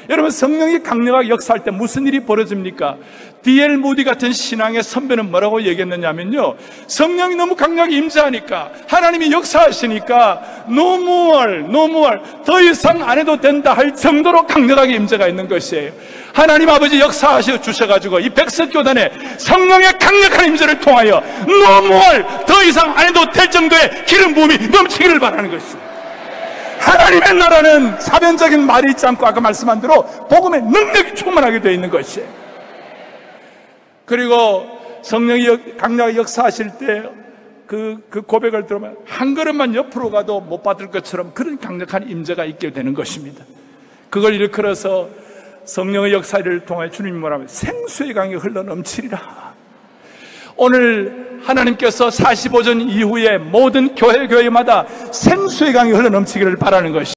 여러분, 성령이 강력하게 역사할 때 무슨 일이 벌어집니까? D.L. 무디 같은 신앙의 선배는 뭐라고 얘기했느냐면요, 성령이 너무 강력하게 임재하니까, 하나님이 역사하시니까 no more, 더 이상 안 해도 된다 할 정도로 강력하게 임재가 있는 것이에요. 하나님 아버지 역사하셔 주셔가지고 이 백석교단에 성령의 강력한 임재를 통하여 no more, 더 이상 안 해도 될 정도의 기름 부음이 넘치기를 바라는 것이에요. 하나님의 나라는 사변적인 말이 있지 않고 아까 말씀한 대로 복음의 능력이 충만하게 되어 있는 것이에요. 그리고 성령이 강력하게 역사하실 때 그 고백을 들으면 한 걸음만 옆으로 가도 못 받을 것처럼 그런 강력한 임재가 있게 되는 것입니다. 그걸 일컬어서 성령의 역사를 통해 주님이 뭐라면 생수의 강이 흘러 넘치리라. 오늘 하나님께서 45전 이후에 모든 교회마다 생수의 강이 흘러 넘치기를 바라는 것이